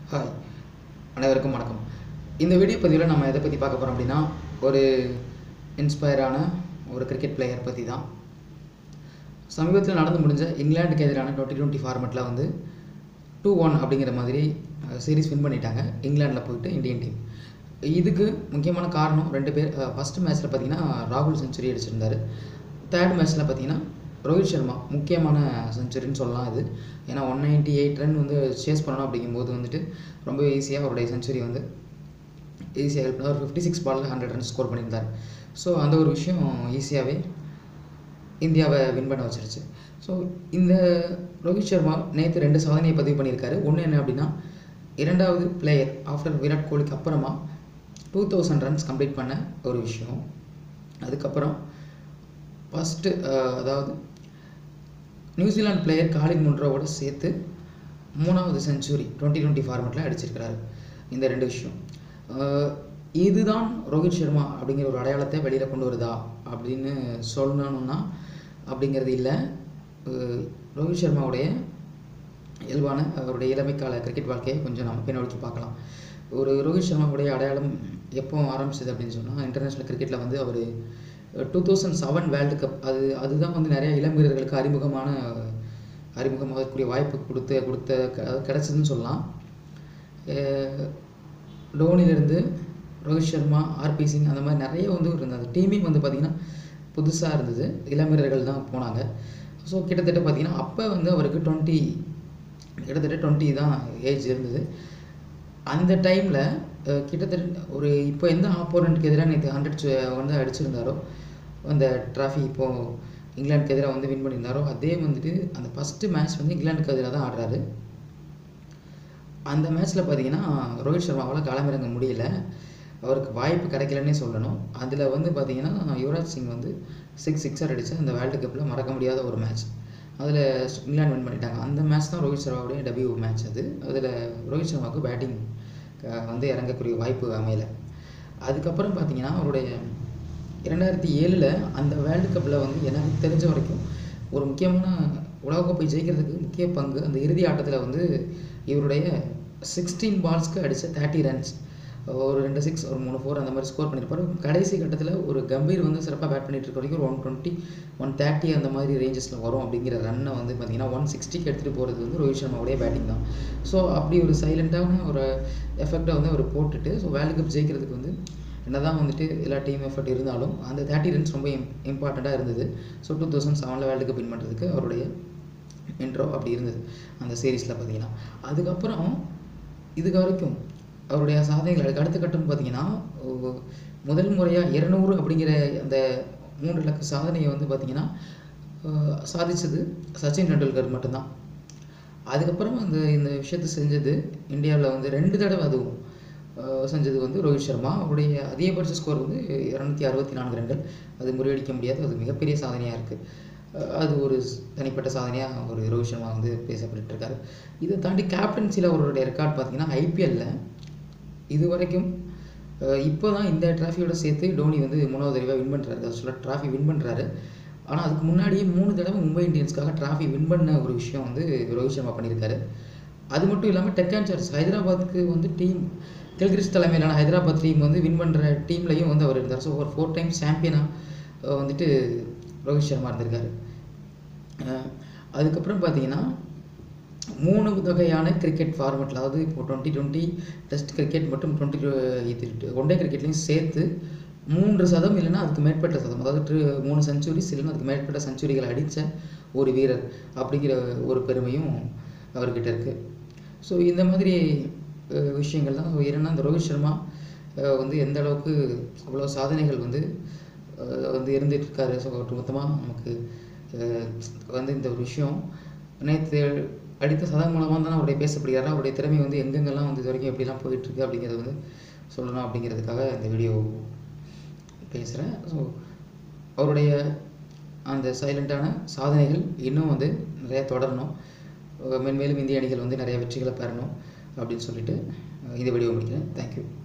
Hi, அனைவருக்கும் வணக்கம். இந்த வீடியோ பதிவில் நம்ம எதை பற்றி பார்க்க போகிறோம் அப்படின்னா, ஒரு இன்ஸ்பயரான ஒரு கிரிக்கெட் பிளேயர் பற்றி தான். சமீபத்தில் நடந்து முடிஞ்ச இங்கிலாந்துக்கு எதிரான 2020 ஃபார்மெட்டில் வந்து 2-1 அப்படிங்கிற மாதிரி சீரீஸ் வின் பண்ணிட்டாங்க இங்கிலாண்டில் போயிட்டு இந்தியன் டீம். இதுக்கு முக்கியமான காரணம் ரெண்டு பேர். ஃபஸ்ட்டு மேட்ச்சில் பார்த்தீங்கன்னா ராகுல் செஞ்சுரி அடிச்சிருந்தார். தேர்ட் மேட்ச்சில் பார்த்தீங்கன்னா ரோஹித் சர்மா முக்கியமான செஞ்சுரின்னு சொல்லலாம். இது ஏன்னா 198 ரன் வந்து சேஸ் பண்ணணும் அப்படிங்கும்போது வந்துட்டு ரொம்ப ஈஸியாக அவருடைய செஞ்சுரி வந்து ஈஸியாக ஹெல்ப் பண்ணார். ஒரு 56 பாலில் 100 ரன் ஸ்கோர் பண்ணியிருந்தார். ஸோ அந்த ஒரு விஷயம் ஈஸியாகவே இந்தியாவை வின் பண்ண வச்சிருச்சு. ஸோ இந்த ரோஹித் சர்மா நேற்று 2 சாதனையை பதிவு பண்ணியிருக்காரு. ஒன்று என்ன அப்படின்னா, இரண்டாவது பிளேயர் ஆஃப்டர் விராட் கோலிக்கு அப்புறமா 2000 ரன்ஸ் கம்ப்ளீட் பண்ண ஒரு விஷயம். அதுக்கப்புறம் ஃபஸ்ட்டு அதாவது நியூசிலாந்து பிளேயர் காலின் முன்ரோவோட சேர்த்து 3வது செஞ்சுரி 2020 ஃபார்மெட்டில் அடிச்சிருக்கிறாரு. இந்த ரெண்டு விஷயம் இதுதான் ரோஹித் சர்மா அப்படிங்கிற ஒரு அடையாளத்தை வெளியில் கொண்டு வருதா அப்படின்னு சொல்லணும்னா அப்படிங்கிறது இல்லை. ரோஹித் சர்மாவுடைய இயல்பான அவருடைய இளமைக்கால கிரிக்கெட் வாழ்க்கையை கொஞ்சம் நம்ம பின்னோக்கி பார்க்கலாம். ஒரு ரோஹித் சர்மாவுடைய அடையாளம் எப்போ ஆரம்பிச்சது அப்படின்னு சொன்னால், இன்டர்நேஷ்னல் கிரிக்கெட்டில் வந்து அவர் 2007 வேர்ல்டு கப் அதுதான் வந்து நிறைய இளம் வீரர்களுக்கு அறிமுகமாகக்கூடிய வாய்ப்பு கிடச்சதுன்னு சொல்லலாம். டோனிலேருந்து ரோஹித் சர்மா, ஆர்பி சிங் அந்த மாதிரி நிறைய வந்து அந்த டீமே வந்து பார்த்திங்கன்னா புதுசாக இருந்தது. இளம் வீரர்கள் தான் போனாங்க. ஸோ கிட்டத்தட்ட பார்த்திங்கன்னா அப்போ வந்து அவருக்கு 20 தான் ஏஜ் இருந்தது. அந்த டைமில் கிட்டத்தட்ட ஒரு இப்போ எந்த ஆப்போனண்ட்டுக்கு எதிராக நேற்று 100 வந்து அடிச்சிருந்தாரோ, அந்த ட்ராஃபி இப்போது இங்கிலாந்துக்கு எதிராக வந்து வின் பண்ணியிருந்தாரோ, அதே வந்துட்டு அந்த ஃபஸ்ட்டு மேட்ச் வந்து இங்கிலாந்துக்கு எதிராக தான் ஆடுறாரு. அந்த மேட்ச்சில் பார்த்தீங்கன்னா ரோஹித் சர்மாவால் களமிறங்க முடியல, அவருக்கு வாய்ப்பு கிடைக்கலன்னே சொல்லணும். அதில் வந்து பார்த்திங்கன்னா யுவராஜ் சிங் வந்து 6 சிக்ஸர் அடித்து அந்த வேர்ல்டு கப்பில் மறக்க முடியாத ஒரு மேட்ச். அதில் இங்கிலாந்து வின் பண்ணிட்டாங்க. அந்த மேட்ச் தான் ரோஹித் சர்மாவுடைய டெபியூ மேட்ச் அது. அதில் ரோஹித் சர்மாவுக்கு பேட்டிங் வந்து இறங்கக்கூடிய வாய்ப்பு அமையலை. அதுக்கப்புறம் பார்த்திங்கன்னா அவருடைய 2007 அந்த வேர்ல்டு கப்பில் வந்து எனக்கு தெரிஞ்ச வரைக்கும் ஒரு முக்கியமான உலகக்கோப்பை ஜெயிக்கிறதுக்கு முக்கிய பங்கு அந்த இறுதி ஆட்டத்தில் வந்து இவருடைய 16 பால்ஸ்க்கு அடித்த 30 ரன்ஸ், ஒரு 2 6 ஒரு 3 4 அந்த மாதிரி ஸ்கோர் பண்ணியிருப்பார். கடைசி கட்டத்தில் ஒரு கம்பீர் வந்து சிறப்பாக பேட் பண்ணிட்டு இருக்க வரைக்கும் ஒரு 120 130 அந்த மாதிரி ரேஞ்சஸில் வரும் அப்படிங்கிற ரன்னை வந்து பார்த்திங்கன்னா 160க்கு எடுத்துகிட்டு போகிறது வந்து ரோஹித் சர்மாவுடைய பேட்டிங் தான். ஸோ அப்படி ஒரு சைலண்ட்டான ஒரு எஃபெக்டை வந்து அவர் போட்டுட்டு, ஸோ வேர்ல்டு கப் ஜெயிக்கிறதுக்கு வந்து என்ன தான் வந்துட்டு எல்லா டீம் எஃபர்ட் இருந்தாலும் அந்த 30 ரன்ஸ் ரொம்ப இம்பார்ட்டண்ட்டாக இருந்தது. ஸோ 2007 வேர்ல்டு கப் வின் பண்ணுறதுக்கு அவருடைய இன்ட்ரோ அப்படி இருந்தது அந்த சீரீஸில் பார்த்திங்கன்னா. அதுக்கப்புறம் இதுக்கு வரைக்கும் அவருடைய சாதனைகள் அடுத்த கட்டம் பார்த்திங்கன்னா, முதல் முறையாக 200 அப்படிங்கிற அந்த 3 இலக்க சாதனையை வந்து பார்த்திங்கன்னா சாதித்தது சச்சின் டெண்டுல்கர் மட்டும்தான். அதுக்கப்புறம் இந்த விஷயத்தை செஞ்சது இந்தியாவில் வந்து 2 தடவை அதுவும் செஞ்சது வந்து ரோஹித் சர்மா. அவருடைய அதிகபட்ச ஸ்கோர் வந்து 264 ரன்கள். அது முறியடிக்க முடியாது, அது மிகப்பெரிய சாதனையாக இருக்குது. அது ஒரு தனிப்பட்ட சாதனையாக ஒரு ரோஹித் சர்மா வந்து பேசப்பட்டு இருக்காரு. இதை தாண்டி கேப்டன்சியில் அவருடைய ரெக்கார்ட் பார்த்திங்கன்னா ஐபிஎல்லில் இது வரைக்கும் இப்போ தான் இந்த ட்ராஃபியோட சேர்த்து டோனி வந்து 3வது தடவை வின் பண்ணுறாரு. அதை சொல்ல ட்ராஃபி வின் பண்ணுறாரு. ஆனால் அதுக்கு முன்னாடியே 3 தடவை மும்பை இந்தியன்ஸ்க்காக ட்ராஃபி வின் பண்ண ஒரு விஷயம் வந்து ரோஹித் சர்மா பண்ணியிருக்காரு. அது மட்டும் இல்லாமல் டெக்கான் சார்ஜர்ஸ் ஹைதராபாத்துக்கு வந்து டீம் கில்கிரிஸ்ட் தலைமையிலான ஹைதராபாத் டீம் வந்து வின் பண்ணுற டீம்லையும் வந்து அவர் இருந்தார். ஸோ ஒரு 4 டைம் சாம்பியனாக வந்துட்டு ரோஹித் சர்மா இருந்திருக்காரு. அதுக்கப்புறம் பார்த்தீங்கன்னா 3 வகையான கிரிக்கெட் ஃபார்மெட்டில், அதாவது இப்போ 2020 டெஸ்ட் கிரிக்கெட் மற்றும் 20 ஒன் டே கிரிக்கெட்லையும் சேர்த்து 3% இல்லைன்னா அதுக்கு மேற்பட்ட சதம், அதாவது 3 செஞ்சுரிஸ் இல்லைன்னா அதுக்கு மேற்பட்ட செஞ்சுரிகள் அடித்த ஒரு வீரர் அப்படிங்கிற ஒரு பெருமையும் அவர்கிட்ட இருக்குது. ஸோ இந்த மாதிரி விஷயங்கள் தான். ஏன்னா இந்த ரோஹித் சர்மா வந்து எந்த அளவுக்கு அவ்வளோ சாதனைகள் வந்து இருந்துகிட்ருக்காரு. ஸோ மொத்தமாக நமக்கு வந்து இந்த ஒரு விஷயம் நேற்று அடித்த சதம் மூலமாக தான் அவருடைய பேசப்படுகிறார். அவருடைய திறமை வந்து எங்கெங்கெல்லாம் வந்து இது வரைக்கும் எப்படிலாம் போயிட்டுருக்கு அப்படிங்கிறது வந்து சொல்லணும் அப்படிங்கிறதுக்காக இந்த வீடியோ பேசுகிறேன். ஸோ அவருடைய அந்த சைலண்ட்டான சாதனைகள் இன்னும் வந்து நிறையா தொடரணும், மென்மேலும் இந்திய அணிகள் வந்து நிறைய வெற்றிகளை பெறணும் அப்படின்னு சொல்லிட்டு இந்த வீடியோ முடிக்கிறேன். தேங்க்யூ.